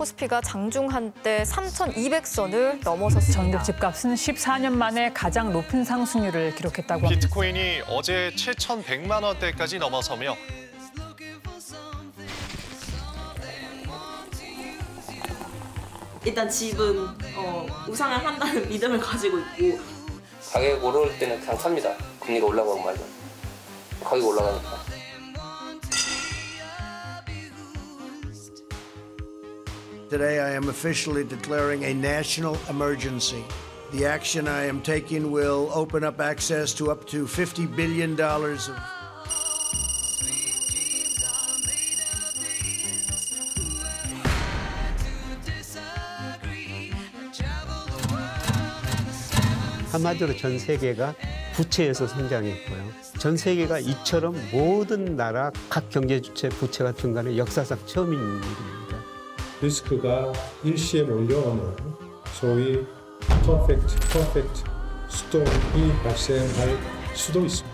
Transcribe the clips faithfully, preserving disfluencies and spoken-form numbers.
코스피가 장중 한때 삼천이백 선을 넘어섰습니다. 전국 집값은 십사 년 만에 가장 높은 상승률을 기록했다고 합니다. 비트코인이 어제 칠천백만 원대까지 넘어서며 일단 집은 어, 우상을 한다는 믿음을 가지고 있고 가격 오를 때는 그냥 삽니다. 금리가 올라가고 말고 가격이 올라가니까. Today I am officially declaring a national emergency. The action I am taking will open up access to up to fifty billion dollars of 한마디로 전 세계가 부채에서 성장했고요. 전 세계가 이처럼 모든 나라 각 경제 주체 부채가 증가는 역사상 처음인 일입니다. 리스크가 일시에 몰려오는 소위 퍼펙트 퍼펙트 스톰이 발생할 수도 있습니다.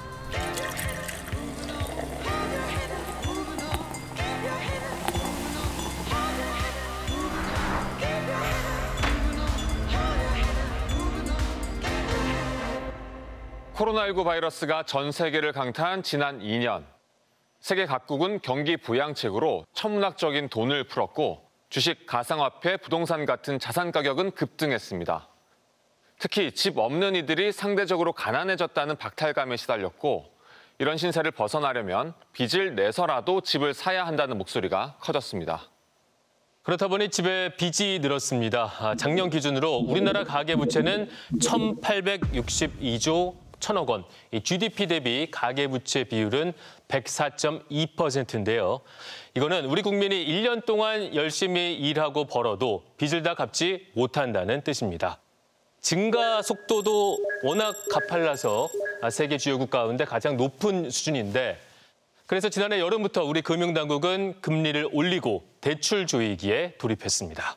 코로나십구 바이러스가 전 세계를 강타한 지난 이 년. 세계 각국은 경기 부양책으로 천문학적인 돈을 풀었고 주식, 가상화폐, 부동산 같은 자산 가격은 급등했습니다. 특히 집 없는 이들이 상대적으로 가난해졌다는 박탈감에 시달렸고 이런 신세를 벗어나려면 빚을 내서라도 집을 사야 한다는 목소리가 커졌습니다. 그렇다 보니 집에 빚이 늘었습니다. 작년 기준으로 우리나라 가계부채는 천팔백육십이조 천억 원, 이 지디피 대비 가계부채 비율은 백사 점 이 퍼센트인데요. 이거는 우리 국민이 일 년 동안 열심히 일하고 벌어도 빚을 다 갚지 못한다는 뜻입니다. 증가 속도도 워낙 가팔라서 세계 주요 국가 가운데 가장 높은 수준인데 그래서 지난해 여름부터 우리 금융당국은 금리를 올리고 대출 조이기에 돌입했습니다.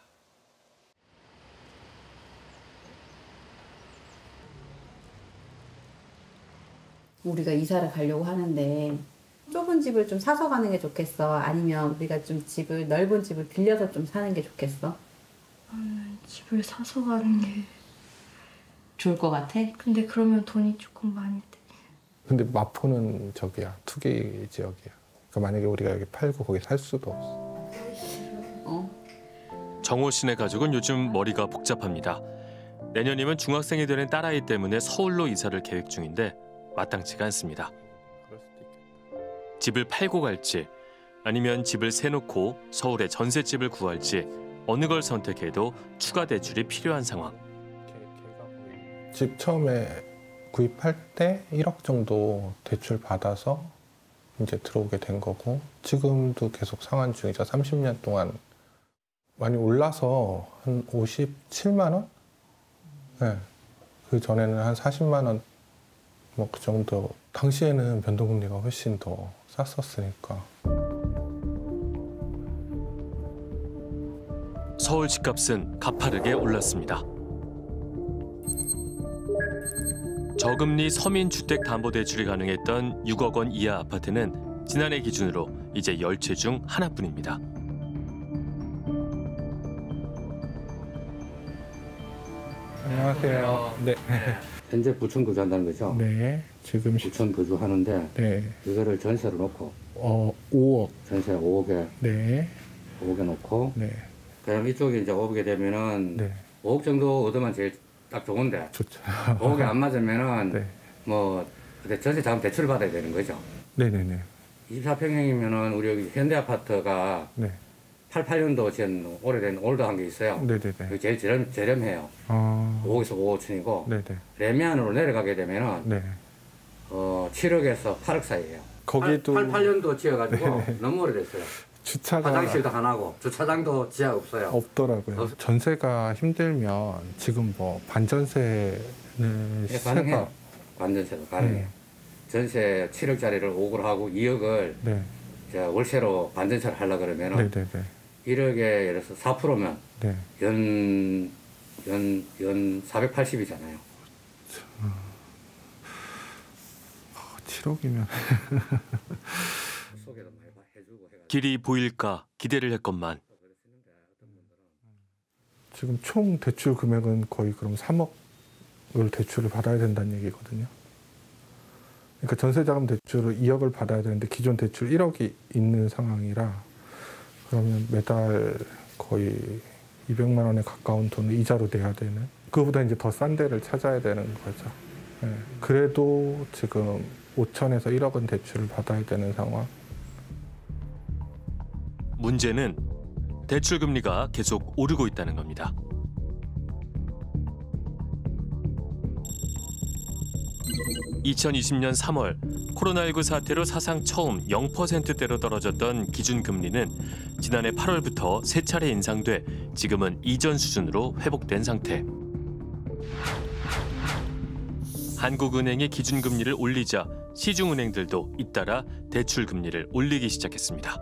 우리가 이사를 가려고 하는데 좁은 집을 좀 사서 가는 게 좋겠어? 아니면 우리가 좀 집을 넓은 집을 빌려서 좀 사는 게 좋겠어? 나는 집을 사서 가는 게 좋을 것 같아? 근데 그러면 돈이 조금 많이 돼. 근데 마포는 저기야, 투기 지역이야. 그러니까 만약에 우리가 여기 팔고 거기 살 수도 없어. 어? 정호 씨네 가족은 요즘 머리가 복잡합니다. 내년이면 중학생이 되는 딸아이 때문에 서울로 이사를 계획 중인데 마땅치가 않습니다. 집을 팔고 갈지 아니면 집을 세놓고 서울에 전셋집을 구할지 어느 걸 선택해도 추가 대출이 필요한 상황. 집 처음에 구입할 때 일억 정도 대출 받아서 이제 들어오게 된 거고 지금도 계속 상환 중이죠. 삼십 년 동안 많이 올라서 한 오십칠만 원? 네. 그 전에는 한 사십만 원 뭐 그 정도. 당시에는 변동금리가 훨씬 더 쌌었으니까. 서울 집값은 가파르게 올랐습니다. 저금리 서민주택담보대출이 가능했던 육억 원 이하 아파트는 지난해 기준으로 이제 열 채 중 하나뿐입니다. 안녕하세요. 네. 현재 부천 거주한다는 거죠? 네. 지금 부천 거주하는데 네. 이거를 전세로 놓고 어 오억. 전세 오억에 네. 오억에 놓고 네. 그럼 이쪽에 이제 오억에 되면은 네. 오억 정도 얻으면 제일 딱 좋은데 좋죠. 오억에 안 맞으면은 네. 뭐 전세 자금 대출을 받아야 되는 거죠. 네네네. 이십사 평형이면은 우리 여기 현대 아파트가 네. 팔십팔 년도 전 오래된 올드한 게 있어요. 네네네. 그게 제일 저렴, 저렴해요. 아. 오억에서 오천이고 네네. 레미안으로 내려가게 되면은 네. 어, 칠억에서 팔억 사이예요. 거기도 팔십팔 년도 지어가지고 네네. 너무 오래됐어요. 주차가 화장실도 하나고 주차장도 지하 없어요. 없더라고요. 없... 전세가 힘들면 지금 뭐 반전세는 네, 가능해요. 반전세도 가능해요. 네. 전세 칠억짜리를 오억을 하고 이억을 네. 월세로 반전세를 하려고 그러면 네네네. 일억에 예를 들어서 사 퍼센트면 네. 연, 연, 연 사백팔십이잖아요. 칠억이면 길이 보일까 기대를 했건만 지금 총 대출 금액은 거의 그럼 삼억을 대출을 받아야 된다는 얘기거든요. 그러니까 전세자금 대출을 이억을 받아야 되는데 기존 대출 일억이 있는 상황이라 그러면 매달 거의 이백만 원에 가까운 돈을 이자로 내야 되는, 그거보다 이제 더 싼 데를 찾아야 되는 거죠. 네. 그래도 지금 오천에서 일억은 대출을 받아야 되는 상황. 문제는 대출 금리가 계속 오르고 있다는 겁니다. 이천이십 년 삼월 코로나십구 사태로 사상 처음 영 퍼센트대로 떨어졌던 기준금리는 지난해 팔월부터 세 차례 인상돼 지금은 이전 수준으로 회복된 상태. 한국은행이 기준금리를 올리자 시중은행들도 잇따라 대출금리를 올리기 시작했습니다.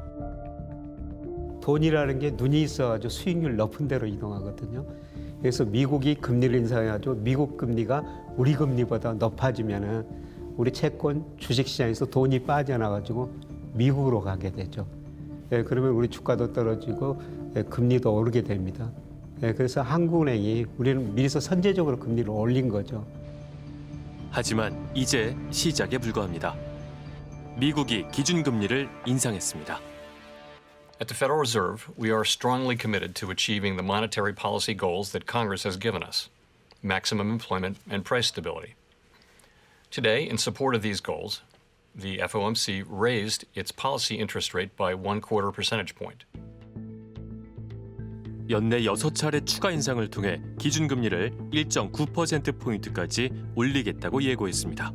돈이라는 게 눈이 있어가지고 수익률 높은 데로 이동하거든요. 그래서 미국이 금리를 인상해가지고 미국 금리가 우리 금리보다 높아지면은 우리 채권 주식시장에서 돈이 빠져나가지고 미국으로 가게 되죠. 예, 그러면 우리 주가도 떨어지고 예, 금리도 오르게 됩니다. 예, 그래서 한국은행이 우리는 미리서 선제적으로 금리를 올린 거죠. 하지만 이제 시작에 불과합니다. 미국이 기준금리를 인상했습니다. At the Federal Reserve, we are strongly committed to achieving the monetary policy goals that Congress has given us, maximum employment and price stability. Today, in support of these goals, the F O M C raised its policy interest rate by one quarter percentage point. 연내 여섯 차례 추가 인상을 통해 기준금리를 일 점 구 퍼센트포인트까지 올리겠다고 예고했습니다.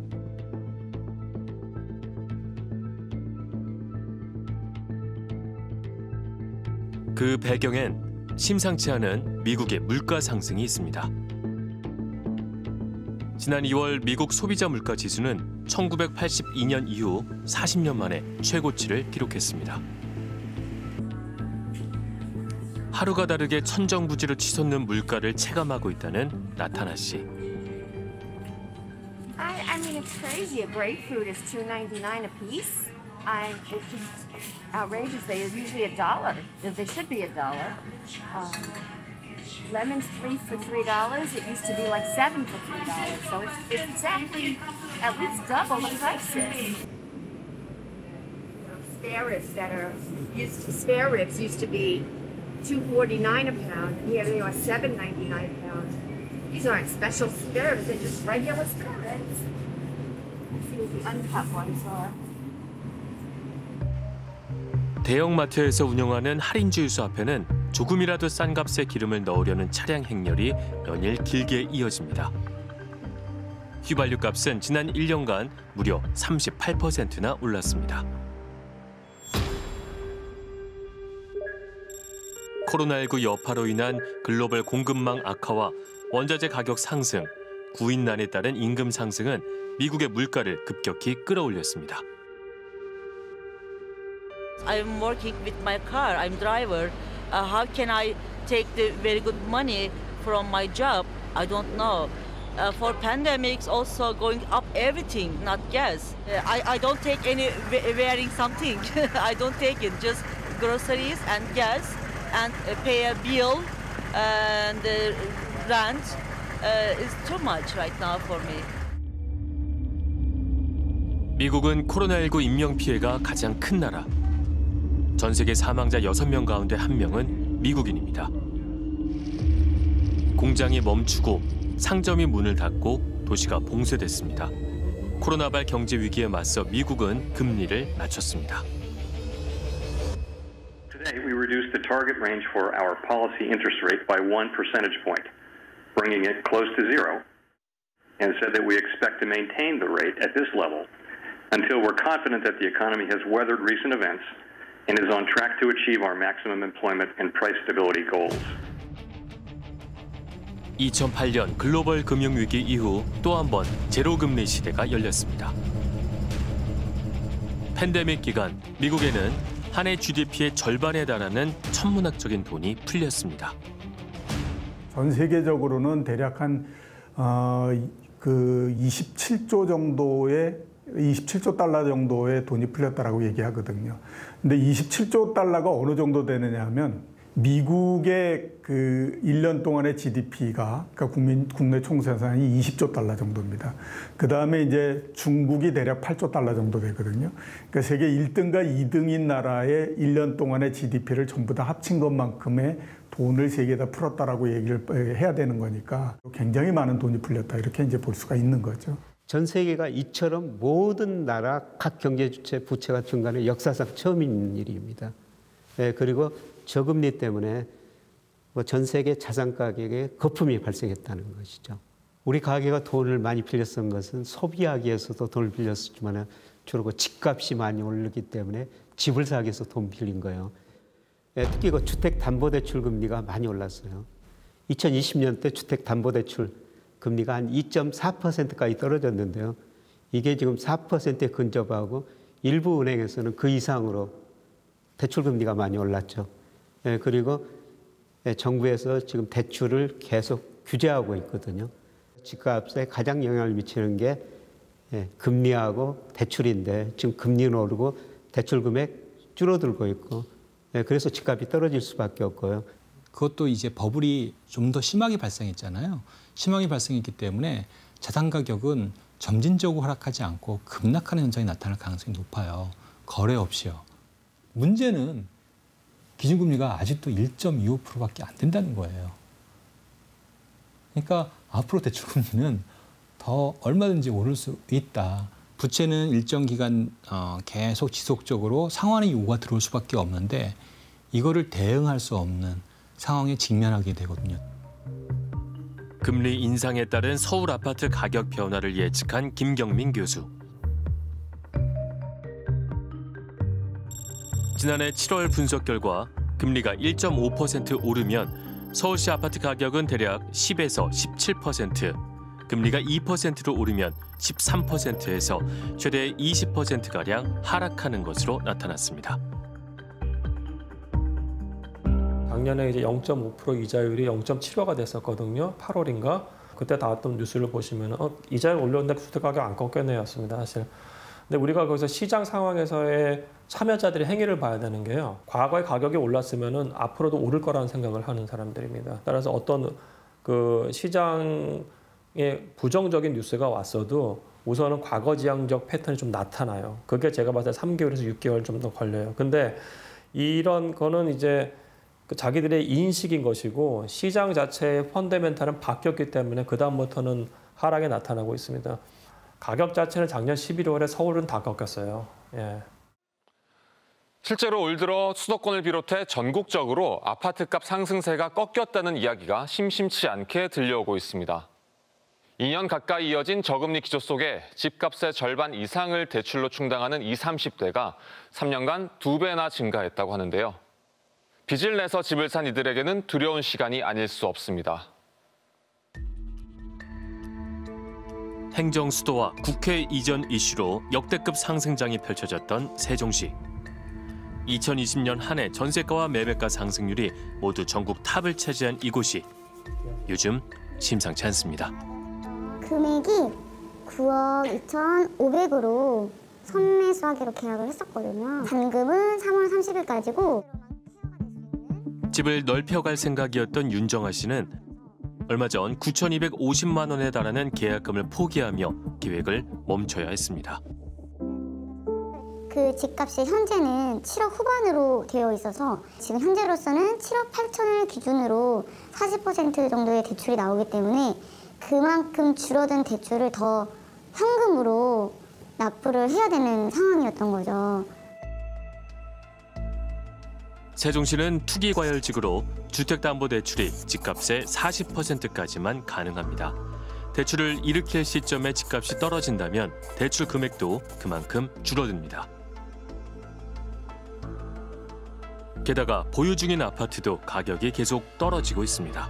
그 배경엔 심상치 않은 미국의 물가 상승이 있습니다. 지난 이월 미국 소비자 물가 지수는 천구백팔십이 년 이후 사십 년 만에 최고치를 기록했습니다. 하루가 다르게 천정부지로 치솟는 물가를 체감하고 있다는 나타나 씨. I, I mean, it's crazy. A grapefruit is two ninety-nine a piece. I, it's just outrageous. They are usually a dollar. They should be a dollar. Um, lemons three for three dollars. It used to be like seven for three dollars. So it's, it's exactly at least double the prices. Spare ribs that are used to, spare ribs used to be two forty-nine a pound. Here they are seven ninety-nine a pound. These aren't special spare ribs. They're just regular spare ribs. Let's see what the uncut ones are. 대형마트에서 운영하는 할인주유소 앞에는 조금이라도 싼 값에 기름을 넣으려는 차량 행렬이 연일 길게 이어집니다. 휘발유 값은 지난 일 년간 무려 삼십팔 퍼센트나 올랐습니다. 코로나십구 여파로 인한 글로벌 공급망 악화와 원자재 가격 상승, 구인난에 따른 임금 상승은 미국의 물가를 급격히 끌어올렸습니다. I'm working with my car. I'm driver. Uh, how can I take the very good money from my job? I don't know. Uh, for pandemics, also going up everything, not gas. Uh, I I don't take any wearing something. I don't take it. Just groceries and gas, and uh, pay a bill, and uh, rent. Uh, is too much right now for me. 미국은 코로나십구 인명 피해가 가장 큰 나라. 전 세계 사망자 여섯 명 가운데 한 명은 미국인입니다. 공장이 멈추고 상점이 문을 닫고 도시가 봉쇄됐습니다. 코로나발 경제 위기에 맞서 미국은 금리를 낮췄습니다. Today we reduced the target range for our policy interest rate by one percentage point, bringing it close to zero, and said that we expect to maintain the rate at this level until we're confident that the economy has weathered recent events and is on track to achieve our maximum employment and price stability goals. 이천팔 년 글로벌 금융위기 이후 또 한 번 제로금리 시대가 열렸습니다. 팬데믹 기간 미국에는 한 해 지디피의 절반에 달하는 천문학적인 돈이 풀렸습니다. 전 세계적으로는 대략 한 어, 그 이십칠조 정도의 이십칠조 달러 정도의 돈이 풀렸다라고 얘기하거든요. 근데 이십칠조 달러가 어느 정도 되느냐 하면 미국의 그 일 년 동안의 지디피가 그러니까 국민 국내 총생산이 이십조 달러 정도입니다. 그 다음에 이제 중국이 대략 팔조 달러 정도 되거든요. 그러니까 세계 일 등과 이 등인 나라의 일 년 동안의 지디피를 전부 다 합친 것만큼의 돈을 세계에다 풀었다라고 얘기를 해야 되는 거니까 굉장히 많은 돈이 풀렸다 이렇게 이제 볼 수가 있는 거죠. 전 세계가 이처럼 모든 나라 각 경제 주체 부채가 증가하는 역사상 처음인 일입니다. 네, 그리고 저금리 때문에 뭐 전 세계 자산 가격에 거품이 발생했다는 것이죠. 우리 가계가 돈을 많이 빌렸던 것은 소비하기 위해서도 돈을 빌렸지만 주로 그 집값이 많이 오르기 때문에 집을 사기 위해서 돈 빌린 거예요. 네, 특히 그 주택담보대출 금리가 많이 올랐어요. 이천이십 년대 주택담보대출 금리가 한 이 점 사 퍼센트까지 떨어졌는데요. 이게 지금 사 퍼센트에 근접하고 일부 은행에서는 그 이상으로 대출 금리가 많이 올랐죠. 예, 그리고 정부에서 지금 대출을 계속 규제하고 있거든요. 집값에 가장 영향을 미치는 게 예, 금리하고 대출인데 지금 금리는 오르고 대출 금액 줄어들고 있고 예, 그래서 집값이 떨어질 수밖에 없고요. 그것도 이제 버블이 좀 더 심하게 발생했잖아요. 심하게 발생했기 때문에 자산 가격은 점진적으로 하락하지 않고 급락하는 현상이 나타날 가능성이 높아요. 거래 없이요. 문제는 기준금리가 아직도 일 점 이오 퍼센트밖에 안 된다는 거예요. 그러니까 앞으로 대출금리는 더 얼마든지 오를 수 있다. 부채는 일정 기간 어, 계속 지속적으로 상환의 요구가 들어올 수밖에 없는데 이거를 대응할 수 없는 상황에 직면하게 되거든요. 금리 인상에 따른 서울 아파트 가격 변화를 예측한 김경민 교수. 지난해 칠월 분석 결과 금리가 일 점 오 퍼센트 오르면 서울시 아파트 가격은 대략 십에서 십칠 퍼센트, 금리가 이 퍼센트로 오르면 십삼 퍼센트에서 최대 이십 퍼센트가량 하락하는 것으로 나타났습니다. 작년에 이제 영 점 오 퍼센트 이자율이 영 점 칠오가 됐었거든요. 팔월인가? 그때 나왔던 뉴스를 보시면 어, 이자율 올렸는데 주택가격 안 꺾였네였습니다, 사실. 근데 우리가 거기서 시장 상황에서의 참여자들의 행위를 봐야 되는 게요. 과거에 가격이 올랐으면은 앞으로도 오를 거라는 생각을 하는 사람들입니다. 따라서 어떤 그 시장에 부정적인 뉴스가 왔어도 우선은 과거지향적 패턴이 좀 나타나요. 그게 제가 봤을 때 삼 개월에서 육 개월 좀 더 걸려요. 근데 이런 거는 이제 그 자기들의 인식인 것이고 시장 자체의 펀더멘탈은 바뀌었기 때문에 그다음부터는 하락이 나타나고 있습니다. 가격 자체는 작년 십일월에 서울은 다 꺾였어요. 예. 실제로 올 들어 수도권을 비롯해 전국적으로 아파트값 상승세가 꺾였다는 이야기가 심심치 않게 들려오고 있습니다. 이 년 가까이 이어진 저금리 기조 속에 집값의 절반 이상을 대출로 충당하는 이십, 삼십 대가 삼 년간 두 배나 증가했다고 하는데요. 빚을 내서 집을 산 이들에게는 두려운 시간이 아닐 수 없습니다. 행정 수도와 국회 이전 이슈로 역대급 상승장이 펼쳐졌던 세종시. 이천이십 년 한 해 전세가와 매매가 상승률이 모두 전국 탑을 차지한 이곳이 요즘 심상치 않습니다. 금액이 구억 이천오백으로 선매수하기로 계약을 했었거든요. 잔금은 삼월 삼십일까지고. 집을 넓혀갈 생각이었던 윤정아 씨는 얼마 전 구천이백오십만 원에 달하는 계약금을 포기하며 계획을 멈춰야 했습니다. 그 집값이 현재는 칠억 후반으로 되어 있어서 지금 현재로서는 칠억 팔천을 기준으로 사십 퍼센트 정도의 대출이 나오기 때문에 그만큼 줄어든 대출을 더 현금으로 납부를 해야 되는 상황이었던 거죠. 세종시는 투기과열지구로 주택담보대출이 집값의 사십 퍼센트까지만 가능합니다. 대출을 일으킬 시점에 집값이 떨어진다면 대출 금액도 그만큼 줄어듭니다. 게다가 보유 중인 아파트도 가격이 계속 떨어지고 있습니다.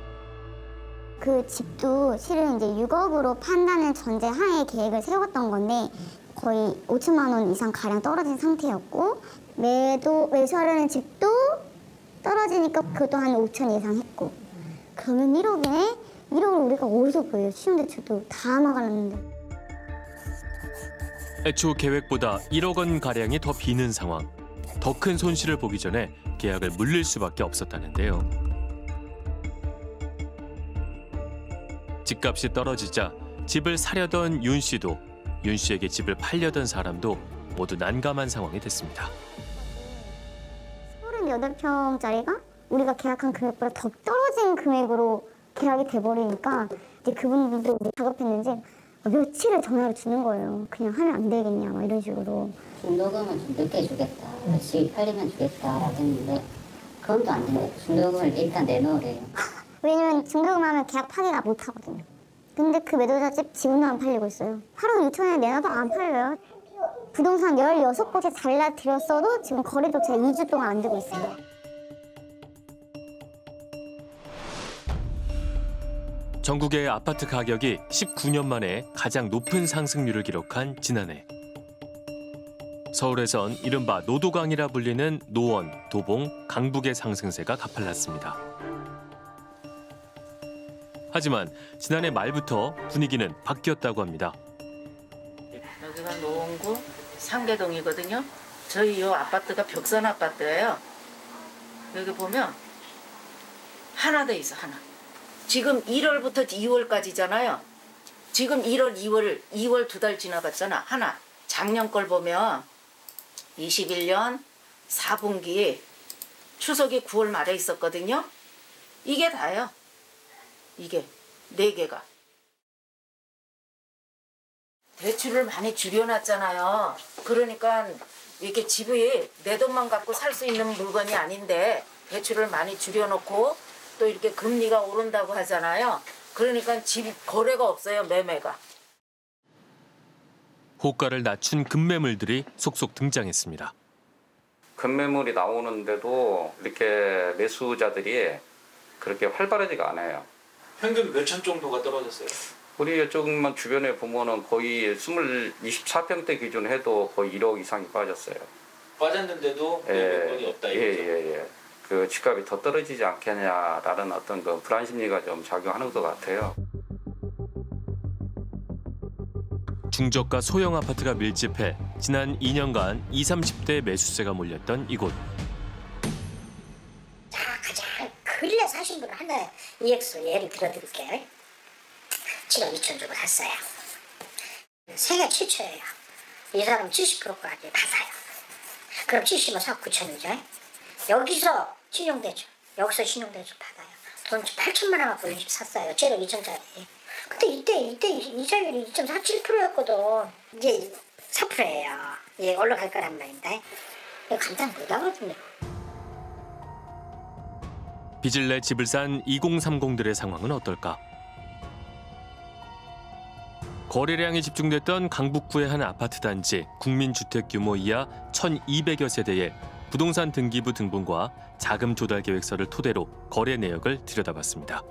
그 집도 실은 이제 육억으로 판다는 전제 하에 계획을 세웠던 건데 거의 오천만 원 이상 가량 떨어진 상태였고 매도 매수하려는 집도 떨어지니까 그것도 한 오천 예상 했고 그러면 일억에 일억을 우리가 어디서 구해요? 신용대출도 다 막아놨는데. 애초 계획보다 일억 원 가량이 더 비는 상황. 더 큰 손실을 보기 전에 계약을 물릴 수밖에 없었다는데요. 집값이 떨어지자 집을 사려던 윤 씨도 윤 씨에게 집을 팔려던 사람도 모두 난감한 상황이 됐습니다. 서른여덟 평짜리가 우리가 계약한 금액보다 더 떨어진 금액으로 계약이 돼버리니까 이제 그분들도 작업했는지 며칠을 전화를 주는 거예요. 그냥 하면 안 되겠냐 막 이런 식으로. 중도금은 좀 늦게 주겠다. 집이 팔리면 주겠다라고 했는데 그건 또 안 된대요. 중도금을 일단 내놓으래요. 왜냐면 중도금 하면 계약 파기가 못 하거든요. 근데 그 매도자 집 지금도 안 팔리고 있어요. 팔억 육천에 내놔도 안 팔려요. 부동산 열여섯 곳에 잘라드렸어도 지금 거래조차 이 주 동안 안 되고 있어요. 전국의 아파트 가격이 십구 년 만에 가장 높은 상승률을 기록한 지난해. 서울에선 이른바 노도강이라 불리는 노원, 도봉, 강북의 상승세가 가팔랐습니다. 하지만 지난해 말부터 분위기는 바뀌었다고 합니다. 여기가 노원구 상계동이거든요. 저희 이 아파트가 벽산 아파트예요. 여기 보면 하나 돼 있어, 하나. 지금 일월부터 이월까지잖아요. 지금 일월, 이월, 이월 두 달 지나갔잖아, 하나. 작년 걸 보면 이십일 년 사 분기 추석이 구월 말에 있었거든요. 이게 다예요. 이게 네 개가. 대출을 많이 줄여놨잖아요. 그러니까 이게 집이 내 돈만 갖고 살 수 있는 물건이 아닌데 대출을 많이 줄여놓고 또 이렇게 금리가 오른다고 하잖아요. 그러니까 집 거래가 없어요, 매매가. 호가를 낮춘 급매물들이 속속 등장했습니다. 급매물이 나오는데도 이렇게 매수자들이 그렇게 활발하지가 않아요. 평균 몇 천 정도가 떨어졌어요? 우리 이쪽만 주변에 보면은 거의 이십사 평대 기준 해도 거의 일억 이상이 빠졌어요. 빠졌는데도 매물이 없다 이거죠? 예예예. 예. 그 집값이 더 떨어지지 않겠냐라는 어떤 그 불안 심리가 좀 작용하는 것 같아요. 중저가 소형 아파트가 밀집해 지난 이 년간 이십, 삼십 대 매수세가 몰렸던 이곳. 자, 가장 근래 사신 분 하나 이엑스 예를 들어드릴게요. 칠억 이천 주고 샀어요. 세계 최초예요. 이 사람 칠십 퍼센트까지 받아요. 그럼 칠십은 사억 구천이죠. 여기서 신용대출, 여기서 신용대출 받아요. 돈 팔천만 원 갖고 이 집 샀어요. 칠억 이천짜리. 근데 이때 이때 이자율이 이 점 사칠 퍼센트였거든. 이제 사 퍼센트예요. 이게 올라갈 거란 말인데 이거 감당 못하거든요. 빚을 내 집을 산 이공삼공들의 상황은 어떨까? 거래량이 집중됐던 강북구의 한 아파트 단지 국민주택 규모 이하 천이백여 세대의 부동산 등기부 등본과 자금 조달 계획서를 토대로 거래 내역을 들여다봤습니다.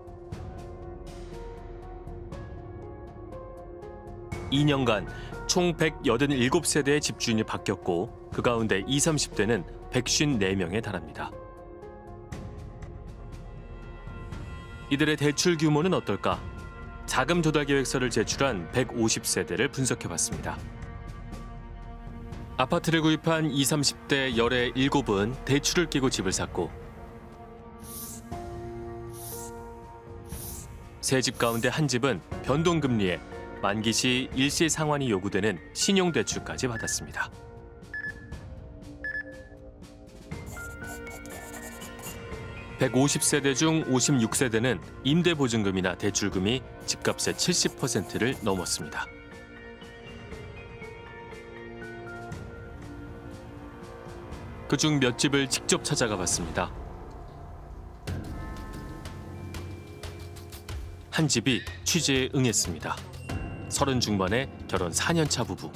이 년간 총 백팔십칠 세대의 집주인이 바뀌었고 그 가운데 이십, 삼십 대는 백오십사 명에 달합니다. 이들의 대출 규모는 어떨까? 자금 조달 계획서를 제출한 백오십 세대를 분석해봤습니다. 아파트를 구입한 이십, 삼십 대 열일곱은 대출을 끼고 집을 샀고 세 집 가운데 한 집은 변동금리에 만기 시 일시 상환이 요구되는 신용대출까지 받았습니다. 백오십 세대 중 오십육 세대는 임대보증금이나 대출금이 집값의 칠십 퍼센트를 넘었습니다. 그중 몇 집을 직접 찾아가 봤습니다. 한 집이 취재에 응했습니다. 서른 중반의 결혼 사 년 차 부부.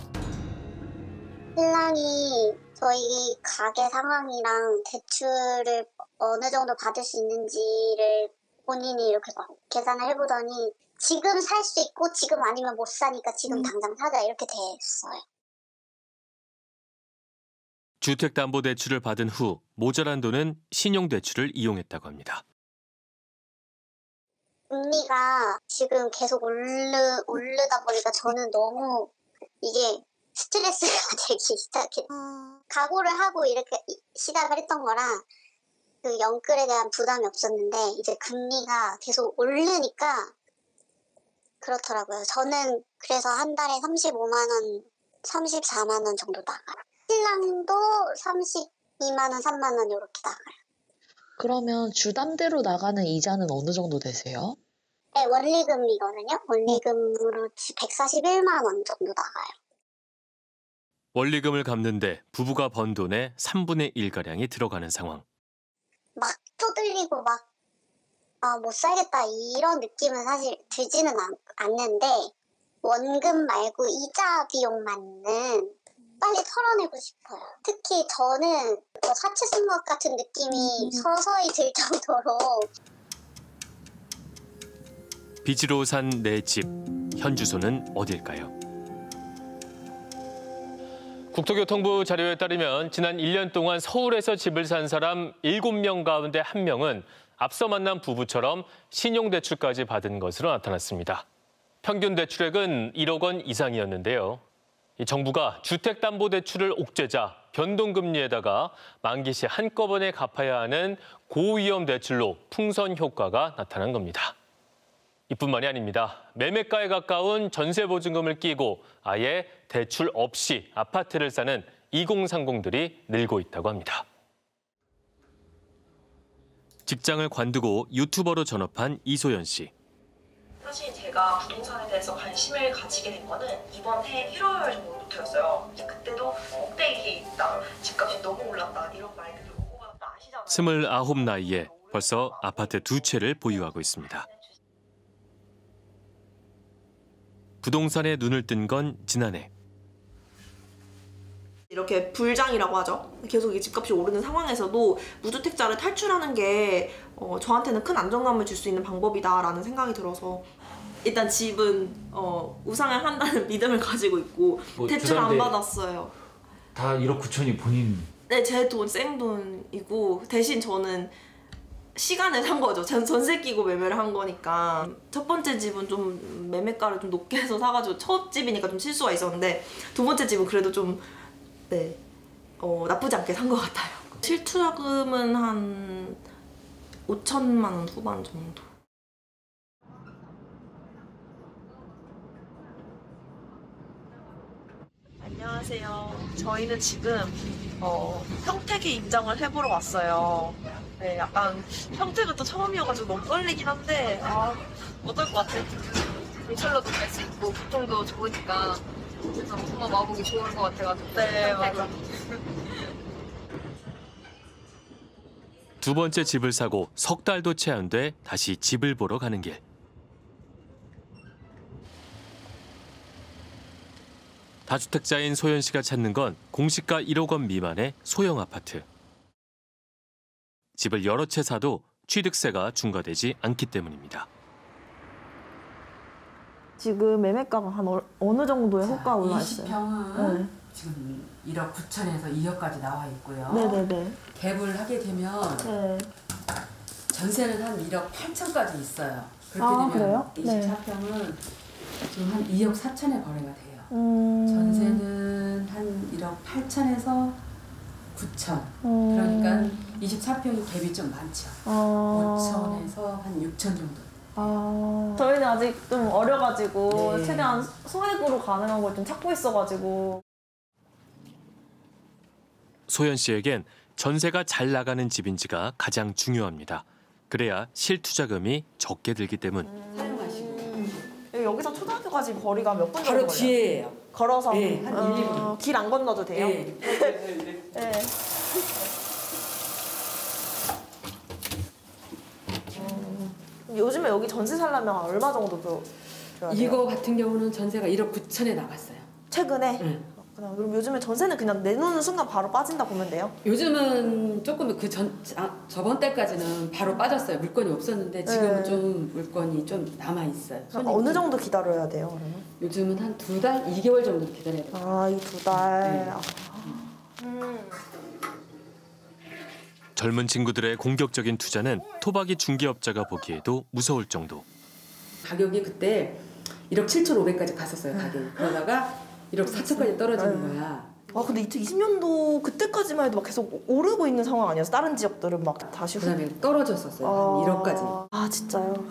신랑이 저희 가게 상황이랑 대출을 어느 정도 받을 수 있는지를 본인이 이렇게 계산을 해보더니 지금 살 수 있고 지금 아니면 못 사니까 지금 당장 사자 이렇게 됐어요. 주택담보대출을 받은 후 모자란 돈은 신용대출을 이용했다고 합니다. 금리가 지금 계속 오르, 오르다 보니까 저는 너무 이게 스트레스가 되기 시작해. 각오를 하고 이렇게 시작을 했던 거라 그 영끌에 대한 부담이 없었는데 이제 금리가 계속 오르니까 그렇더라고요. 저는 그래서 한 달에 삼십오만 원, 삼십사만 원 정도 나가요. 신랑도 삼십이만 원, 삼만 원 이렇게 나가요. 그러면 주담대로 나가는 이자는 어느 정도 되세요? 네, 원리금이거든요. 원리금으로 백사십일만 원 정도 나가요. 원리금을 갚는데 부부가 번 돈의 삼분의 일가량이 들어가는 상황. 막 쪼들리고 막 아, 못 살겠다 이런 느낌은 사실 들지는 않, 않는데 원금 말고 이자 비용만은 빨리 털어내고 싶어요. 특히 저는 사채 쓴 것 같은 느낌이 서서히 들 정도로. 빚으로 산 내 집, 현 주소는 어딜까요? 국토교통부 자료에 따르면 지난 일 년 동안 서울에서 집을 산 사람 일곱 명 가운데 한 명은 앞서 만난 부부처럼 신용대출까지 받은 것으로 나타났습니다. 평균 대출액은 일억 원 이상이었는데요. 정부가 주택담보대출을 옥죄자 변동금리에다가 만기 시 한꺼번에 갚아야 하는 고위험 대출로 풍선 효과가 나타난 겁니다. 이뿐만이 아닙니다. 매매가에 가까운 전세보증금을 끼고 아예 대출 없이 아파트를 사는 이공삼공들이 늘고 있다고 합니다. 직장을 관두고 유튜버로 전업한 이소연 씨. 사실 제가 부동산에 대해서 관심을 가지게 된 거는 이번 해 일월 정도부터였어요. 그때도 꼭대기에 있다, 집값이 너무 올랐다 이런 말들을 오고 갔다 아시잖아요. 스물아홉 나이에 벌써 아파트 두 채를 보유하고 있습니다. 부동산에 눈을 뜬 건 지난해. 이렇게 불장이라고 하죠. 계속 이 집값이 오르는 상황에서도 무주택자를 탈출하는 게 어, 저한테는 큰 안정감을 줄 수 있는 방법이다라는 생각이 들어서 일단 집은 어, 우상을 한다는 믿음을 가지고 있고 뭐 대출 안 받았어요. 다 일억 구천이 본인. 네, 제 돈 생돈이고 대신 저는 시간을 산 거죠. 전 전세 끼고 매매를 한 거니까. 첫 번째 집은 좀 매매가를 좀 높게 해서 사가지고 첫 집이니까 좀 실수가 있었는데 두 번째 집은 그래도 좀 네, 어, 나쁘지 않게 산 것 같아요. 실투자금은 한 오천만 원 후반 정도. 안녕하세요. 저희는 지금 어, 평택에 입장을 해보러 왔어요. 네, 약간 평택은 또 처음이어가지고 너무 떨리긴 한데 아, 어떨 것 같아? 인철로도 갈 수 있고 교통도 좋으니까 그래서 정말 와보기 좋을 것 같아가지고. 네, 맞아. 두 번째 집을 사고 석 달도 채 안 돼 다시 집을 보러 가는 길. 다주택자인 소연 씨가 찾는 건 공시가 일억 원 미만의 소형 아파트. 집을 여러 채 사도 취득세가 중과되지 않기 때문입니다. 지금 매매가가 한 어, 어느 정도의 호가 올라 있어요? 이십 평은 네. 지금 일억 구천에서 이억까지 나와 있고요. 네네네. 갭을 하게 되면 네. 전세는 한 일억 팔천까지 있어요. 그렇게 아, 되면 그래요? 이십사 평은 지금 한 이억 사천에 거래가 돼요. 음... 전세는 한 일억 팔천에서 구천. 음... 그러니까 이십사 평이 갭이 좀 많죠. 아... 오천에서 한 육천 정도. 아... 저희는 아직 좀 어려가지고 네. 최대한 소액으로 가능한 걸 좀 찾고 있어가지고. 소연 씨에겐 전세가 잘 나가는 집인지가 가장 중요합니다. 그래야 실투자금이 적게 들기 때문. 음... 여기서 초등학교까지 거리가 몇 분 정도 바로 걸려요? 뒤에예요. 걸어서? 네, 한 일, 이 분. 어, 길 안 건너도 돼요? 네. 네. 음, 요즘에 여기 전세 살려면 얼마 정도 줘- 줘야 돼요? 이거 같은 경우는 전세가 일억 구천에 나갔어요. 최근에? 응. 그렇구나. 그럼 요즘에 전세는 그냥 내놓는 순간 바로 빠진다 보면 돼요? 요즘은 조금 그 전 아, 저번 달까지는 바로 빠졌어요. 물건이 없었는데 지금은 네. 좀 물건이 좀 남아 있어요. 어느 정도 기다려야 돼요, 그러면? 요즘은 한 두 달, 이 개월 정도 기다려야 돼요. 아, 이 두 달. 네. 아. 음. 젊은 친구들의 공격적인 투자는 토박이 중개업자가 보기에도 무서울 정도. 가격이 그때 일억 칠천오백까지 갔었어요, 가격이. 그러다가 일억 사천까지 떨어지는 거야. 아 근데 이천이십 년도 그때까지만 해도 막 계속 오르고 있는 상황 아니었어? 다른 지역들은 막 다시 그다음에 떨어졌었어요. 한 일억까지. 아 진짜요?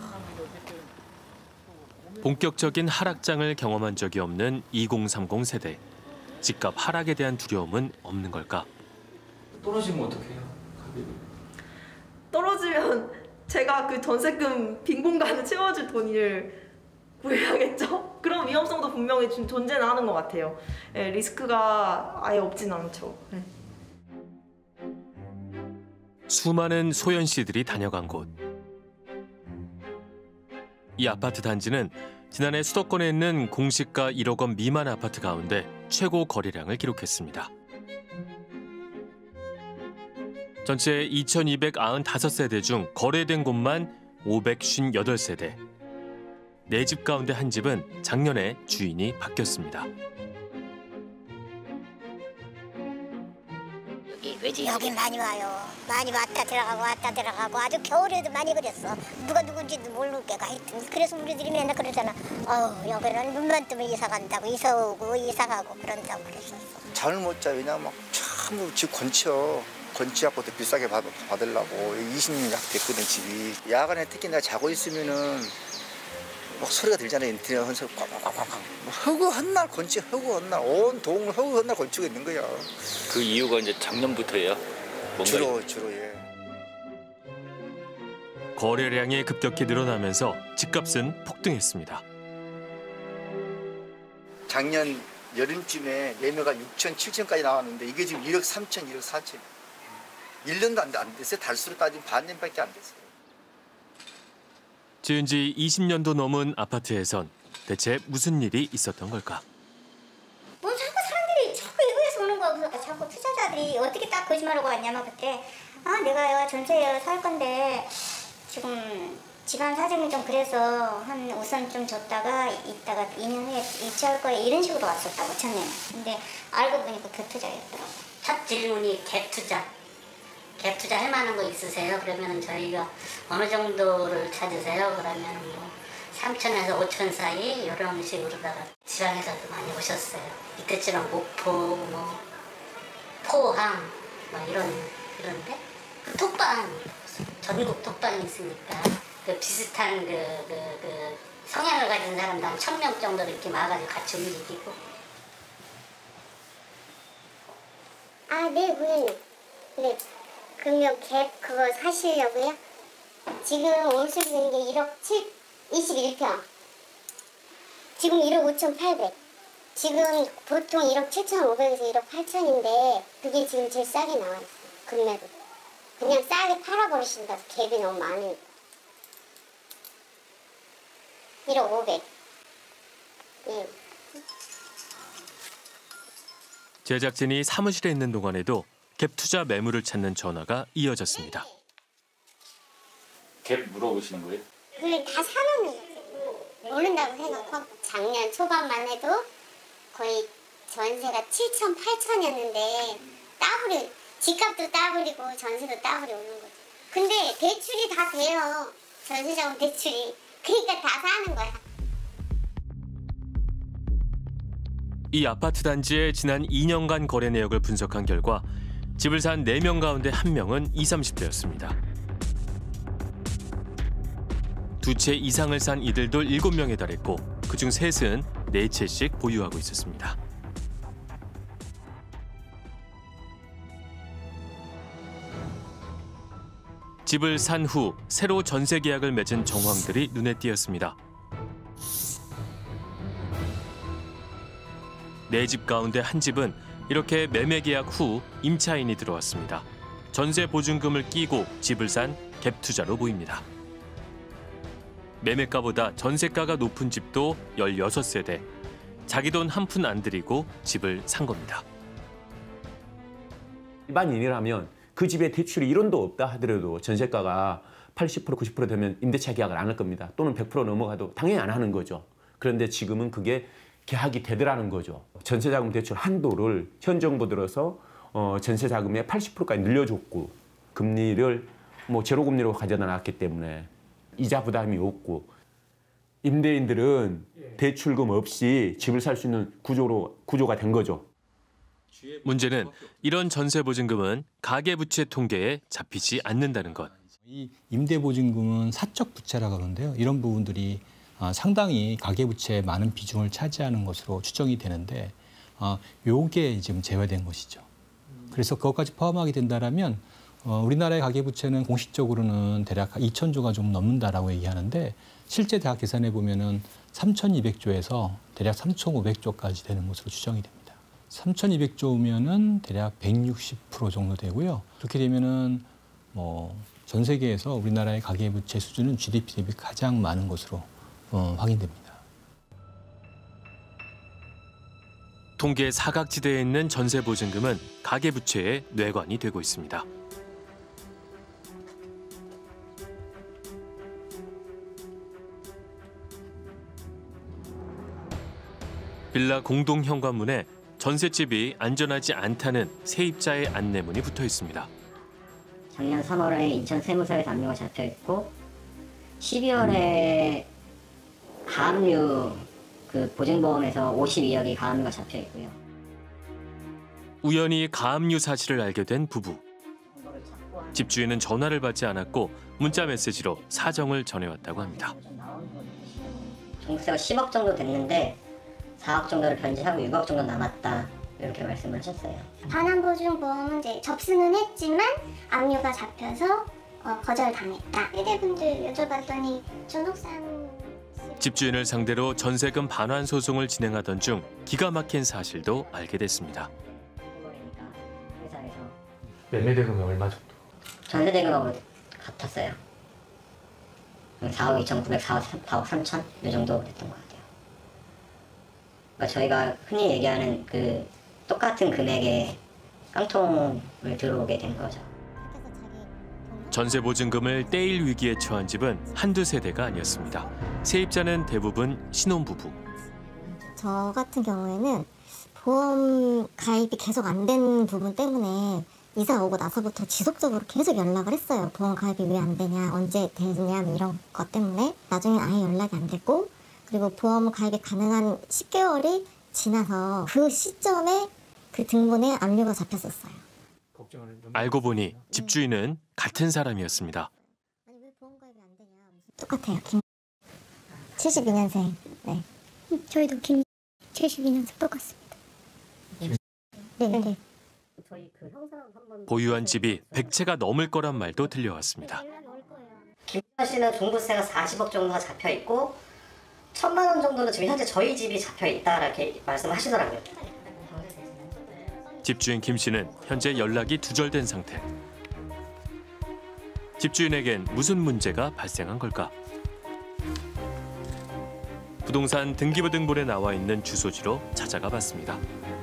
본격적인 하락장을 경험한 적이 없는 이공삼공 세대. 집값 하락에 대한 두려움은 없는 걸까? 떨어지면 어떡해요? 떨어지면 제가 그 전세금 빈 공간을 채워줄 돈을 구해야겠죠? 그런 위험성도 분명히 존재는 하는 것 같아요. 네, 리스크가 아예 없진 않죠. 네. 수많은 소연 씨들이 다녀간 곳. 이 아파트 단지는 지난해 수도권에 있는 공시가 일억 원 미만 아파트 가운데 최고 거래량을 기록했습니다. 전체 이천이백구십오 세대 중 거래된 곳만 오백오십팔 세대. 네 집 가운데 한 집은 작년에 주인이 바뀌었습니다. 여기, 여기 많이 와요. 많이 왔다 들어가고 왔다 들어가고 아주 겨울에도 많이 그랬어. 누가 누군지도 모르겠고 하여튼 그래서 우리들이 맨날 그러잖아. 어 여기는 눈만 뜨면 이사 간다고 이사 오고 이사 가고 그런다고 그랬었어. 잠을 못 자. 왜냐면 참 집 건쳐. 건치하고도 비싸게 받, 받으려고 이십 년 약 됐거든 집이. 야간에 특히 내가 자고 있으면은 막 소리가 들잖아요. 인터넷 헌소 꽉꽉꽉꽉. 허구한 날 건치 허구한 날 온 동을 허구한 날 건치고 있는 거야. 그 이유가 이제 작년부터예요? 뭔가 주로 주로 예. 거래량이 급격히 늘어나면서 집값은 폭등했습니다. 작년 여름쯤에 매매가 육천, 칠천까지 나왔는데 이게 지금 일억 삼천, 일억 사천. 일 년도 안, 안 됐어요. 달수로 따지면 반년밖에 안 됐어요. 지은 지 이십 년도 넘은 아파트에선 대체 무슨 일이 있었던 걸까? 뭐 자꾸 사람들이 자꾸 외국에서 오는 거 보니까 자꾸 투자자들이 어떻게 딱 거짓말하고 왔냐면 그때 아 내가 전세 살 건데 지금 집안 사정이 좀 그래서 한 우선 좀 줬다가 이따가 이 년 후에 이체할 거야 이런 식으로 왔었다고 처음에는. 근데 알고 보니까 갭투자였더라고. 첫 질문이 갭투자. 갭투자 할 만한 거 있으세요? 그러면 저희가 어느 정도를 찾으세요? 그러면 뭐 삼천에서 오천 사이 이런 식으로다가 지방에서도 많이 오셨어요. 이때처럼 목포, 뭐 포항, 뭐 이런 이런데 톡방 전국 톡방이 있으니까 그 비슷한 그, 그, 그 성향을 가진 사람도 한 천 명 정도 이렇게 와가지고 같이 움직이고. 아, 네, 고객님. 네. 그러면 갭 그거 사시려고요? 지금 월수리 되는 게 일억 이십일 평. 지금 일억 오천팔백. 지금 보통 일억 칠천오백에서 일억 팔천인데 그게 지금 제일 싸게 나와있어요. 금매도. 그냥 싸게 팔아버리신다. 갭이 너무 많으니까. 일억 오백. 예. 제작진이 사무실에 있는 동안에도 갭 투자 매물을 찾는 전화가 이어졌습니다. 갭 물어보시는 거예요? 그걸 다 사놓는 거지. 모른다고 해놓고 작년 초반만 해도 거의 전세가 칠천, 팔천이었는데 따블이 집값도 따블이고 전세도 따블이 오는 거지. 근데 대출이 다 돼요. 전세자금 대출이. 그러니까 다 사는 거야. 이 아파트 단지의 지난 이 년간 거래 내역을 분석한 결과 집을 산 네 명 가운데 한 명은 이십, 삼십 대였습니다. 두 채 이상을 산 이들도 일곱 명에 달했고 그중 셋은 네 채씩 보유하고 있었습니다. 집을 산 후 새로 전세 계약을 맺은 정황들이 눈에 띄었습니다. 네 집 가운데 한 집은 이렇게 매매 계약 후 임차인이 들어왔습니다. 전세 보증금을 끼고 집을 산 갭 투자로 보입니다. 매매가보다 전세가가 높은 집도 열여섯 세대. 자기 돈 한 푼 안 들이고 집을 산 겁니다. 일반인이라면 그 집에 대출이 일 원도 없다 하더라도 전세가가 팔십 퍼센트, 구십 퍼센트 되면 임대차 계약을 안 할 겁니다. 또는 백 퍼센트 넘어가도 당연히 안 하는 거죠. 그런데 지금은 그게 계약이 되더라는 거죠. 전세자금 대출 한도를 현 정부 들어서 어, 전세자금의 팔십 퍼센트까지 늘려줬고 금리를 뭐 제로금리로 가져다 놨기 때문에 이자 부담이 없고 임대인들은 대출금 없이 집을 살 수 있는 구조로 구조가 된 거죠. 문제는 이런 전세보증금은 가계부채 통계에 잡히지 않는다는 것. 이 임대보증금은 사적 부채라고 하는데요. 이런 부분들이 상당히 가계부채에 많은 비중을 차지하는 것으로 추정이 되는데 요게 지금 제외된 것이죠. 그래서 그것까지 포함하게 된다면 우리나라의 가계부채는 공식적으로는 대략 이천조가 좀 넘는다라고 얘기하는데 실제 대학 계산해 보면은 삼천이백조에서 대략 삼천오백조까지 되는 것으로 추정이 됩니다. 삼천이백조면은 대략 백육십 퍼센트 정도 되고요. 그렇게 되면은 뭐 전 세계에서 우리나라의 가계부채 수준은 지디피 대비 가장 많은 것으로 어, 확인됩니다. 통계 사각지대에 있는 전세보증금은 가계부채의 뇌관이 되고 있습니다. 빌라 공동 현관문에 전셋집이 안전하지 않다는 세입자의 안내문이 붙어 있습니다. 작년 삼월에 인천 세무서에서 압류가 잡혀 있고 십이월에 가압류 그 보증보험에서 오십이억이 가압류가 잡혀 있고요. 우연히 가압류 사실을 알게 된 부부. 집주인은 전화를 받지 않았고 문자 메시지로 사정을 전해왔다고 합니다. 종부세가 십억 정도 됐는데 사억 정도를 변제하고 육억 정도 남았다. 이렇게 말씀을 하셨어요. 반환보증보험은 이제 접수는 했지만 압류가 잡혀서 어, 거절당했다. 세대분들 여쭤봤더니 전옥산 집주인을 상대로 전세금 반환 소송을 진행하던 중 기가 막힌 사실도 알게 됐습니다. 매매대금이 얼마 정도? 전세대금하고 같았어요. 사억 이천구백, 사억 삼천 이 정도 됐던 것 같아요. 그러니까 저희가 흔히 얘기하는 그 똑같은 금액의 깡통을 들어오게 된 거죠. 전세보증금을 떼일 위기에 처한 집은 한두 세대가 아니었습니다. 세입자는 대부분 신혼부부. 저 같은 경우에는 보험 가입이 계속 안 된 부분 때문에 이사 오고 나서부터 지속적으로 계속 연락을 했어요. 보험 가입이 왜 안 되냐, 언제 되냐 이런 것 때문에 나중에 아예 연락이 안 됐고, 그리고 보험 가입이 가능한 십 개월이 지나서 그 시점에 그 등본에 압류가 잡혔었어요. 알고 보니 집주인은 같은 사람이었습니다. 똑같아요. 김... 칠십이 년생. 네. 저희도 김 칠십이 년생 똑같습니다. 네, 네. 보유한 집이 백 채가 넘을 거란 말도 들려왔습니다. 김 씨는 종부세가 사십억 정도가 잡혀 있고 천만 원 정도는 지금 현재 저희 집이 잡혀 있다 이렇게 말씀하시더라고요. 집주인 김 씨는 현재 연락이 두절된 상태. 집주인에겐 무슨 문제가 발생한 걸까? 부동산 등기부 등본에 나와 있는 주소지로 찾아가 봤습니다.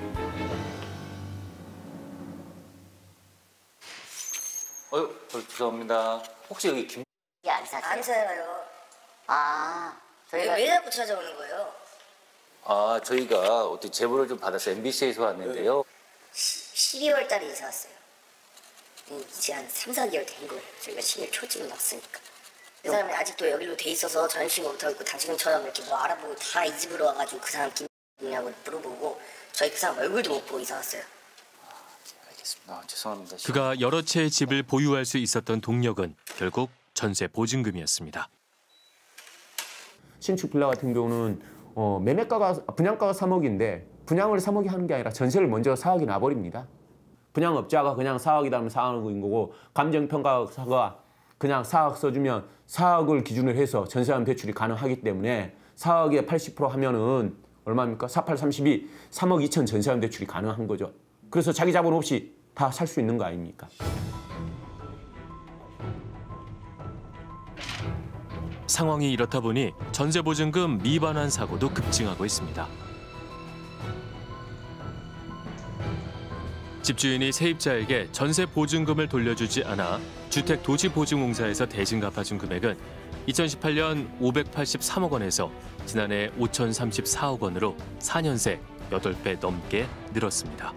어유, 죄송합니다. 혹시 여기 김... 안 사요? 안 사요. 아, 저희가 왜 자꾸 찾아오는 거예요? 아, 저희가 어떻게 제보를 좀 받아서 엠비씨에서 왔는데요. 십이월 달에 이사 왔어요. 이제 한 삼, 사 개월 된 거예요. 저희가 십일 초쯤에 왔으니까. 그 사람이 아직도 여기로 돼 있어서 전신거 못하고 당신처럼 이렇게 뭐 알아보고 다 이 집으로 와가지고 그 사람 김이냐고 물어보고 저희 그 사람 얼굴도 못 보고 이사 왔어요. 아, 죄송합니다. 그가 여러 채의 집을 보유할 수 있었던 동력은 결국 전세 보증금이었습니다. 신축 빌라 같은 경우는 어, 매매가가 분양가가 삼억인데 분양을 삼억이 하는 게 아니라 전세를 먼저 사억이 나버립니다. 분양업자가 그냥 사억이다 하면 사억인 거고 감정평가사가 그냥 사억 써주면 사억을 기준으로 해서 전세한 대출이 가능하기 때문에 사억에 팔십 퍼센트 하면은 얼마입니까? 사팔 삼십이, 삼억 이천 전세한 대출이 가능한 거죠. 그래서 자기 자본 없이 다 살 수 있는 거 아닙니까? 상황이 이렇다 보니 전세보증금 미반환 사고도 급증하고 있습니다. 집주인이 세입자에게 전세보증금을 돌려주지 않아 주택도시보증공사에서 대신 갚아준 금액은 이천십팔 년 오백팔십삼억 원에서 지난해 오천삼십사억 원으로 사 년 새 여덟 배 넘게 늘었습니다.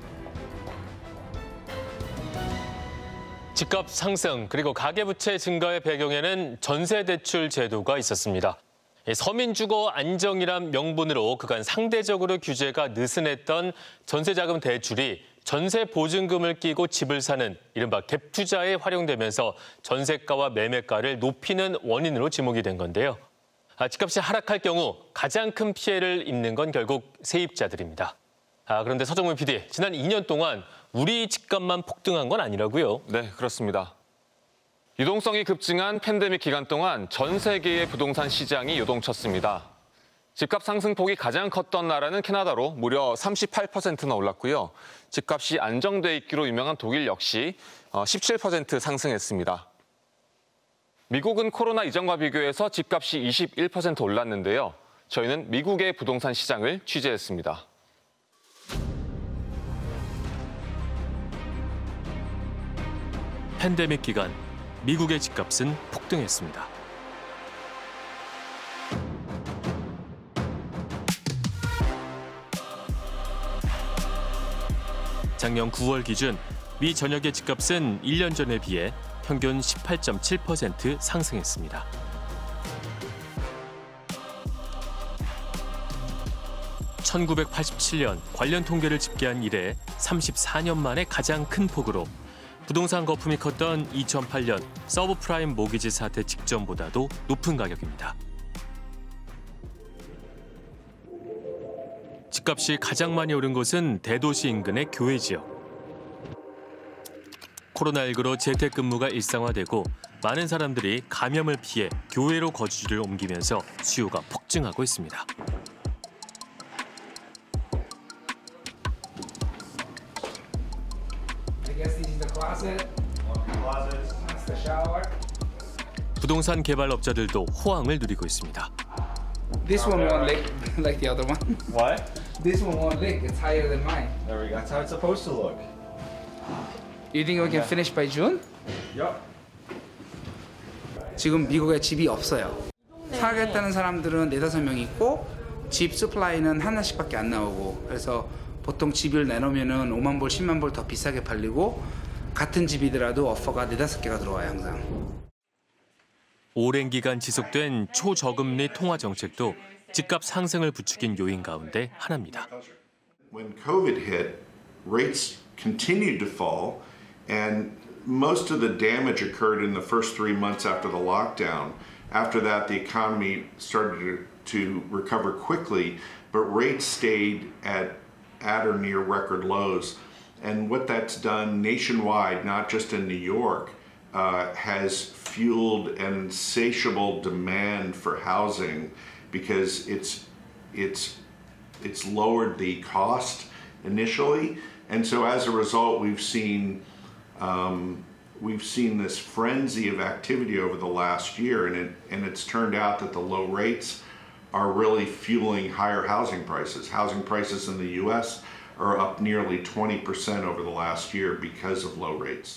집값 상승 그리고 가계부채 증가의 배경에는 전세대출 제도가 있었습니다. 서민주거 안정이란 명분으로 그간 상대적으로 규제가 느슨했던 전세자금 대출이 전세 보증금을 끼고 집을 사는 이른바 갭 투자에 활용되면서 전세가와 매매가를 높이는 원인으로 지목이 된 건데요. 아, 집값이 하락할 경우 가장 큰 피해를 입는 건 결국 세입자들입니다. 아, 그런데 서정문 피디, 지난 이 년 동안 우리 집값만 폭등한 건 아니라고요? 네, 그렇습니다. 유동성이 급증한 팬데믹 기간 동안 전 세계의 부동산 시장이 요동쳤습니다. 집값 상승폭이 가장 컸던 나라는 캐나다로 무려 삼십팔 퍼센트나 올랐고요. 집값이 안정돼 있기로 유명한 독일 역시 십칠 퍼센트 상승했습니다. 미국은 코로나 이전과 비교해서 집값이 이십일 퍼센트 올랐는데요. 저희는 미국의 부동산 시장을 취재했습니다. 팬데믹 기간, 미국의 집값은 폭등했습니다. 작년 구월 기준 미 전역의 집값은 일 년 전에 비해 평균 십팔 점 칠 퍼센트 상승했습니다. 천구백팔십칠 년 관련 통계를 집계한 이래 삼십사 년 만에 가장 큰 폭으로 부동산 거품이 컸던 이천팔 년 서브프라임 모기지 사태 직전보다도 높은 가격입니다. 집값이 가장 많이 오른 곳은 대도시 인근의 교외 지역. 코로나십구로 재택근무가 일상화되고 많은 사람들이 감염을 피해 교외로 거주지를 옮기면서 수요가 폭증하고 있습니다. 부동산 개발업자들도 호황을 누리고 있습니다. This one won't leak like the other one. What? This one won't leak. It's higher than mine. There we go. That's how it's supposed to look. You think we can finish by June? Yup. 지금 미국에 집이 없어요. 사겠다는 사람들은 네다섯 명 있고 집 서플라이는 하나씩밖에 안 나오고 그래서 보통 집을 내놓으면은 오만 불, 십만 불 더 비싸게 팔리고 같은 집이더라도 오퍼가 네다섯 개가 들어와요 항상. 오랜 기간 지속된 초저금리 통화 정책도 집값 상승을 부추긴 요인 가운데 하나입니다. When COVID hit, rates continued to fall, and most of the damage occurred in the first three months after the lockdown. After that, the economy started to, to recover quickly, but rates stayed at, at or near record lows. And what that's done nationwide, not just in New York, uh, has fueled an insatiable demand for housing because it's it's it's lowered the cost initially, and so as a result, we've seen um, we've seen this frenzy of activity over the last year, and it and it's turned out that the low rates are really fueling higher housing prices. Housing prices in the U S are up nearly twenty percent over the last year because of low rates.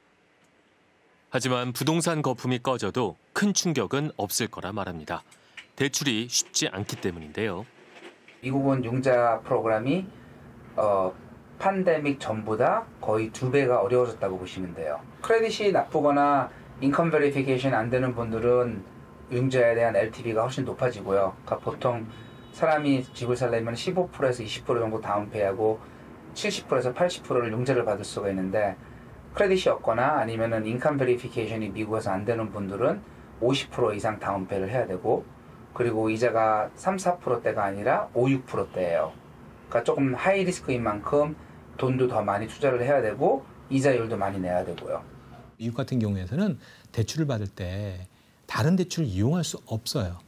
하지만 부동산 거품이 꺼져도 큰 충격은 없을 거라 말합니다. 대출이 쉽지 않기 때문인데요. 미국은 융자 프로그램이 어, 팬데믹 전보다 거의 두 배가 어려워졌다고 보시면 돼요. 크레딧이 나쁘거나 인컴 베리피케이션 안 되는 분들은 융자에 대한 엘티브이가 훨씬 높아지고요. 그러니까 보통 사람이 집을 살려면 십오 퍼센트에서 이십 퍼센트 정도 다운페이하고 칠십 퍼센트에서 팔십 퍼센트를 융자를 받을 수가 있는데 크레딧이 없거나 아니면은 인컴 베리피케이션이 미국에서 안 되는 분들은 오십 퍼센트 이상 다운페이를 해야 되고 그리고 이자가 삼, 사 퍼센트대가 아니라 오, 육 퍼센트대예요. 그러니까 조금 하이 리스크인 만큼 돈도 더 많이 투자를 해야 되고 이자율도 많이 내야 되고요. 미국 같은 경우에서는 대출을 받을 때 다른 대출을 이용할 수 없어요.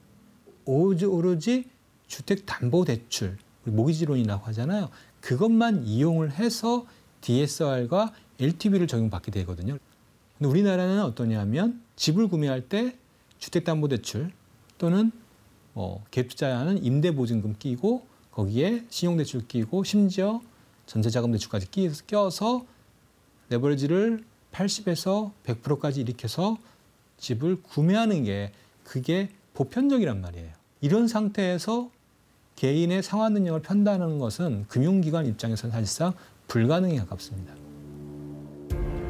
오로지 주택담보대출, 모기지론이라고 하잖아요. 그것만 이용을 해서 디에스알과 엘티브이를 적용받게 되거든요. 근데 우리나라는 어떠냐면 집을 구매할 때 주택담보대출 또는 뭐 갭투자하는 임대보증금 끼고 거기에 신용대출 끼고 심지어 전세자금대출까지 껴서 레버리지를 팔십에서 백 퍼센트까지 일으켜서 집을 구매하는 게 그게 보편적이란 말이에요. 이런 상태에서 개인의 상환 능력을 편다는 것은 금융기관 입장에서는 사실상 불가능에 가깝습니다.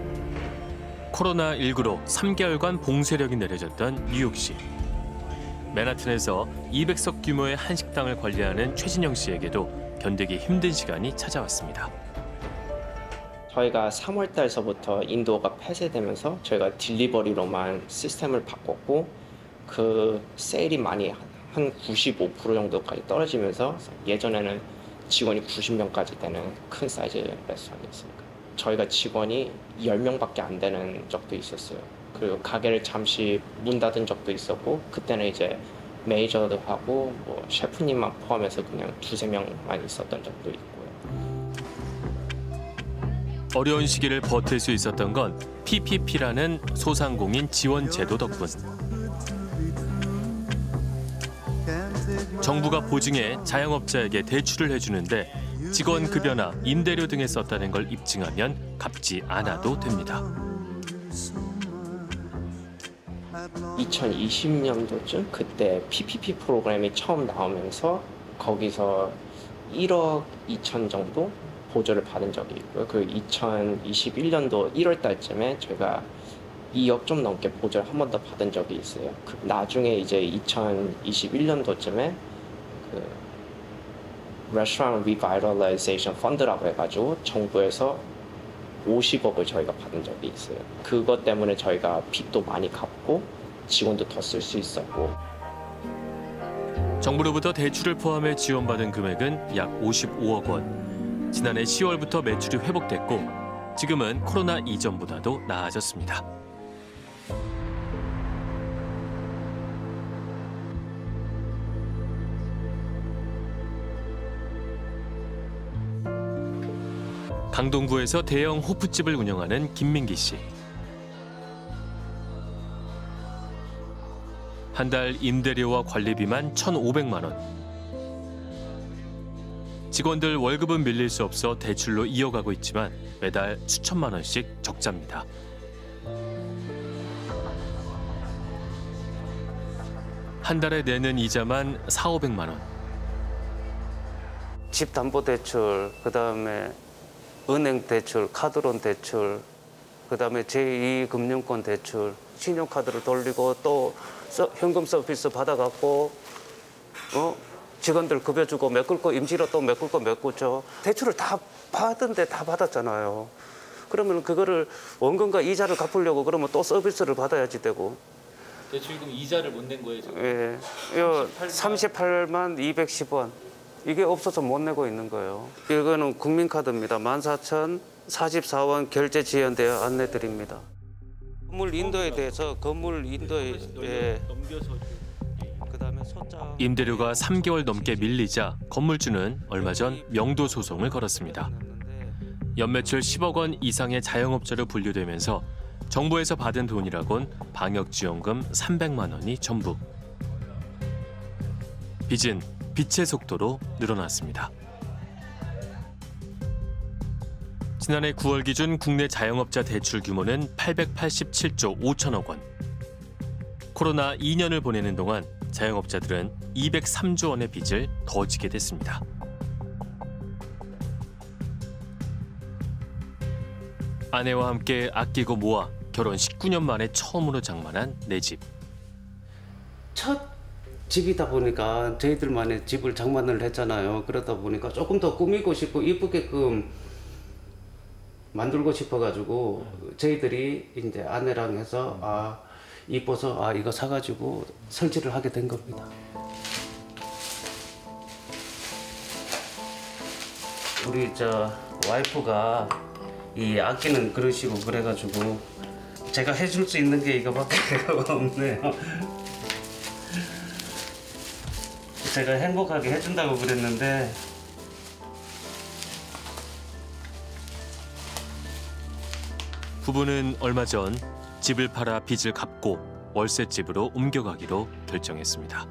코로나십구로 삼 개월간 봉쇄력이 내려졌던 뉴욕시. 맨하튼에서 이백 석 규모의 한식당을 관리하는 최진영 씨에게도 견디기 힘든 시간이 찾아왔습니다. 저희가 삼월 달서부터 인도가 폐쇄되면서 저희가 딜리버리로만 시스템을 바꿨고 그 세일이 많이 한 구십오 퍼센트 정도까지 떨어지면서 예전에는 직원이 구십 명까지 되는 큰 사이즈 레스토랑이었으니까 저희가 직원이 열 명밖에 안 되는 적도 있었어요. 그리고 가게를 잠시 문 닫은 적도 있었고 그때는 이제 매니저도 하고 뭐 셰프님만 포함해서 그냥 두세 명만 있었던 적도 있고요. 어려운 시기를 버틸 수 있었던 건 피피피라는 소상공인 지원 제도 덕분. 정부가 보증해 자영업자에게 대출을 해주는데 직원 급여나 임대료 등에 썼다는 걸 입증하면 갚지 않아도 됩니다. 이천이십 년도쯤 그때 피피피 프로그램이 처음 나오면서 거기서 일억 이천 정도 보조를 받은 적이 있고요. 그 이천이십일 년도 일월 달쯤에 저희가 이억 좀 넘게 보조를 한 번 더 받은 적이 있어요. 그 나중에 이제 이천이십일 년도쯤에 그 Restaurant Revitalization Fund라고 해가지고 정부에서 오십억을 저희가 받은 적이 있어요. 그것 때문에 저희가 빚도 많이 갚고 직원도 더 쓸 수 있었고. 정부로부터 대출을 포함해 지원받은 금액은 약 오십오억 원. 지난해 시월부터 매출이 회복됐고 지금은 코로나 이전보다도 나아졌습니다. 강동구에서 대형 호프집을 운영하는 김민기 씨. 한 달 임대료와 관리비만 천오백만 원. 직원들 월급은 밀릴 수 없어 대출로 이어가고 있지만 매달 수천만 원씩 적자입니다. 한 달에 내는 이자만 사오백만 원. 집담보대출, 그다음에 은행 대출, 카드론 대출, 그다음에 제이 금융권 대출, 신용카드를 돌리고 또 서, 현금 서비스 받아갖고 어? 직원들 급여 주고 메꿀 거 임시로 또 메꿀 거 메꾸죠. 대출을 다 받은데 다 받았잖아요. 그러면 그거를 원금과 이자를 갚으려고 그러면 또 서비스를 받아야지 되고. 대출금 이자를 못 낸 거예요 지금? 예, 이거 삼십팔만 이백십 원. 이게 없어서 못 내고 있는 거예요. 이거는 국민카드입니다. 만 사천 사십사 원 결제 지연되어 안내드립니다. 건물 인도에 대해서 건물 인도에 예. 그다음에 소자 임대료가 삼 개월 넘게 밀리자 건물주는 얼마 전 명도 소송을 걸었습니다. 연매출 십억 원 이상의 자영업자로 분류되면서 정부에서 받은 돈이라곤 방역지원금 삼백만 원이 전부. 빚은 빛의 속도로 늘어났습니다. 지난해 구월 기준 국내 자영업자 대출 규모는 팔백팔십칠조 오천억 원. 코로나 이 년을 보내는 동안 자영업자들은 이백삼조 원의 빚을 더 지게 됐습니다. 아내와 함께 아끼고 모아 결혼 십구 년 만에 처음으로 장만한 내 집. 첫 집이다 보니까 저희들만의 집을 장만을 했잖아요. 그러다 보니까 조금 더 꾸미고 싶고 이쁘게끔 만들고 싶어가지고 저희들이 이제 아내랑 해서 아 이뻐서 아 이거 사가지고 설치를 하게 된 겁니다. 우리 저 와이프가 이 아끼는 그릇이고 그래가지고 제가 해줄 수 있는 게 이거밖에 없네요. 제가 행복하게 해준다고 그랬는데 부부는 얼마 전 집을 팔아 빚을 갚고 월세집으로 옮겨가기로 결정했습니다.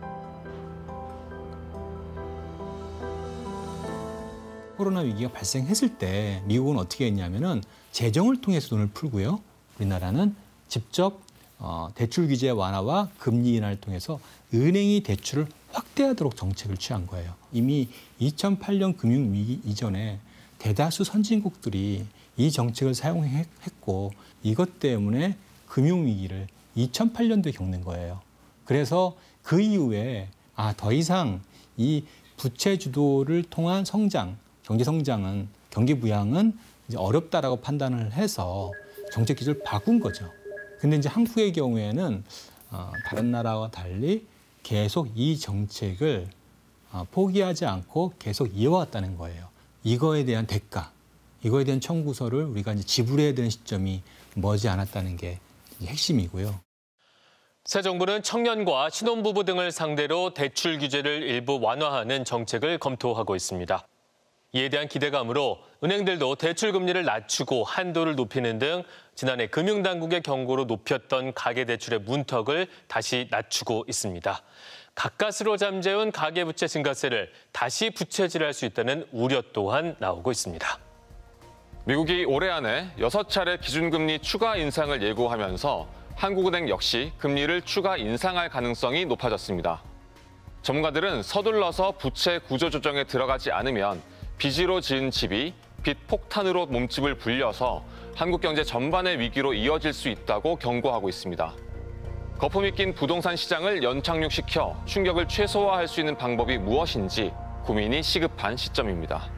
코로나 위기가 발생했을 때 미국은 어떻게 했냐면은 재정을 통해서 돈을 풀고요. 우리나라는 직접 어, 대출 규제 완화와 금리 인하를 통해서 은행이 대출을 확대하도록 정책을 취한 거예요. 이미 이천팔 년 금융위기 이전에 대다수 선진국들이 이 정책을 사용했고 이것 때문에 금융위기를 이천팔 년도에 겪는 거예요. 그래서 그 이후에 아, 더 이상 이 부채 주도를 통한 성장, 경제 성장은 경기 부양은 이제 어렵다라고 판단을 해서 정책 기조를 바꾼 거죠. 근데 이제 한국의 경우에는 어, 다른 나라와 달리 계속 이 정책을 어, 포기하지 않고 계속 이어왔다는 거예요. 이거에 대한 대가, 이거에 대한 청구서를 우리가 이제 지불해야 되는 시점이 머지 않았다는 게 핵심이고요. 새 정부는 청년과 신혼부부 등을 상대로 대출 규제를 일부 완화하는 정책을 검토하고 있습니다. 이에 대한 기대감으로 은행들도 대출 금리를 낮추고 한도를 높이는 등 지난해 금융당국의 경고로 높였던 가계대출의 문턱을 다시 낮추고 있습니다. 가까스로 잠재운 가계부채 증가세를 다시 부채질할 수 있다는 우려 또한 나오고 있습니다. 미국이 올해 안에 여섯 차례 기준금리 추가 인상을 예고하면서 한국은행 역시 금리를 추가 인상할 가능성이 높아졌습니다. 전문가들은 서둘러서 부채 구조 조정에 들어가지 않으면 빚으로 지은 집이 빚 폭탄으로 몸집을 불려서 한국 경제 전반의 위기로 이어질 수 있다고 경고하고 있습니다. 거품이 낀 부동산 시장을 연착륙시켜 충격을 최소화할 수 있는 방법이 무엇인지 고민이 시급한 시점입니다.